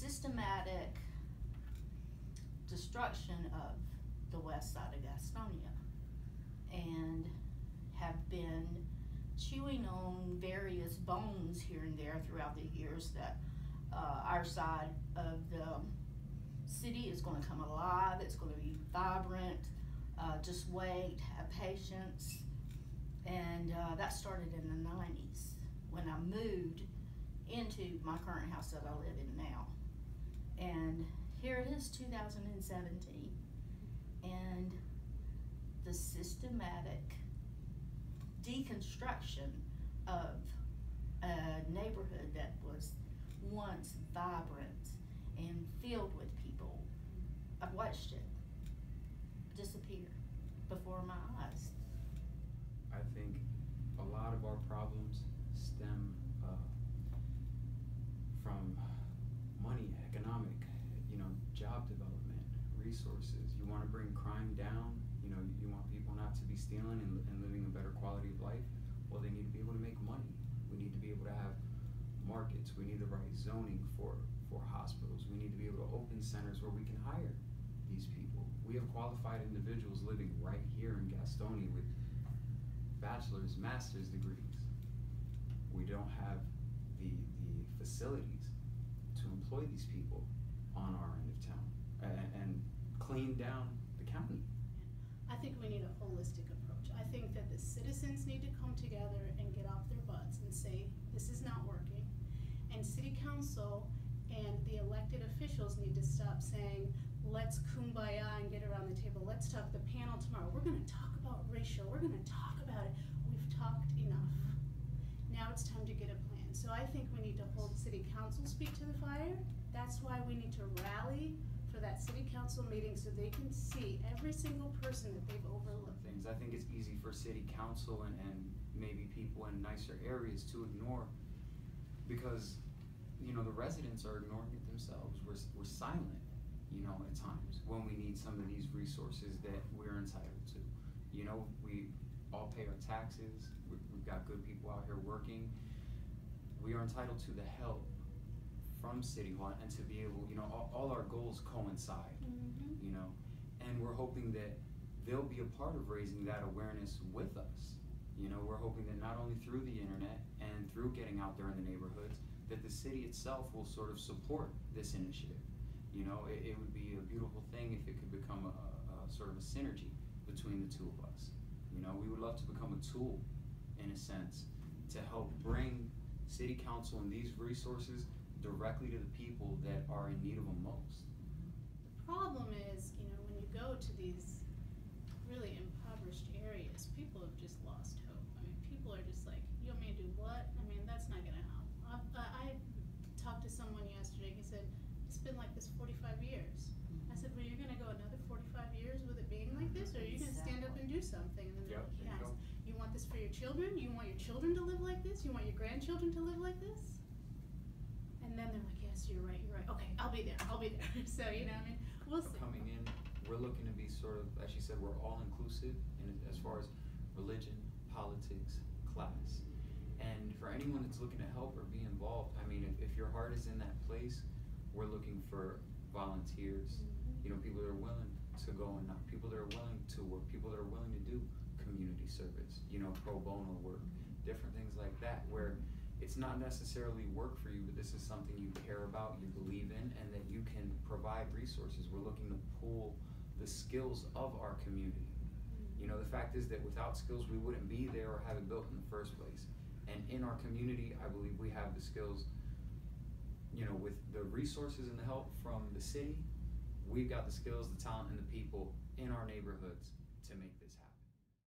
systematic destruction of the west side of Gastonia, and have been chewing on various bones here and there throughout the years that our side of the city is going to come alive. It's going to be vibrant. Just wait, have patience. And that started in the 90s when I moved into my current house that I live in now. And here it is, 2017, and the systematic deconstruction of a neighborhood that was once vibrant and filled with people. I've watched it disappear before my eyes. I think a lot of our problems stem from money, economic, job development, resources. You want to bring crime down, you want people not to be stealing and living a better quality of life. Well, they need to be able to make money. We need to be able to have markets. We need the right zoning for hospitals. We need to be able to open centers where we can hire these people. We have qualified individuals living right here in Gastonia with bachelor's, master's degrees. We don't have the facilities to employ these people on our end of town and clean down the county. I think we need a holistic approach. I think that the citizens need to come together and get off their butts and say, this is not working. And city council and the elected officials need to stop saying, let's kumbaya and get around the table. Let's talk the panel tomorrow. We're going to talk about racial. We're going to talk about it. We've talked enough. Now it's time to get a plan. So I think we need to hold city council's feet to the fire. That's why we need to rally for that city council meeting so they can see every single person that they've overlooked. Things. I think it's easy for city council and maybe people in nicer areas to ignore because, the residents are ignoring it themselves. We're silent, at times when we need some of these resources that we're entitled to. We all pay our taxes. We've got good people out here working. We are entitled to the help from City Hall and to be able, all our goals coincide, and we're hoping that they'll be a part of raising that awareness with us. We're hoping that not only through the internet and through getting out there in the neighborhoods, that the city itself will sort of support this initiative. It would be a beautiful thing if it could become a sort of a synergy between the two of us. We would love to become a tool, in a sense, to help bring city council and these resources directly to the people that are in need of them most. The problem is, when you go to these really impoverished areas, people have just lost hope. I mean, people are just like, you want me to do what? I mean, that's not going to help. I talked to someone yesterday. He said, it's been like this 45 years. I said, well, you're going to go another 45 years with it being like this, or are you going to stand up and do something? And then they're like, yes. You want this for your children? You want your children to live like this? You want your grandchildren to live like this? And then they're like, yes, you're right. Okay, I'll be there. So, we'll see. Coming in, we're looking to be sort of, as she said, we're all inclusive as far as religion, politics, class. And for anyone that's looking to help or be involved, if your heart is in that place, we're looking for volunteers, people that are willing to go and knock, people that are willing to work, people that are willing to do community service, pro bono work, different things like that, where it's not necessarily work for you, but this is something you care about, you believe in, and that you can provide resources. We're looking to pull the skills of our community. The fact is that without skills, we wouldn't be there or have it built in the first place. And in our community, I believe we have the skills, with the resources and the help from the city, we've got the skills, the talent, and the people in our neighborhoods to make this happen.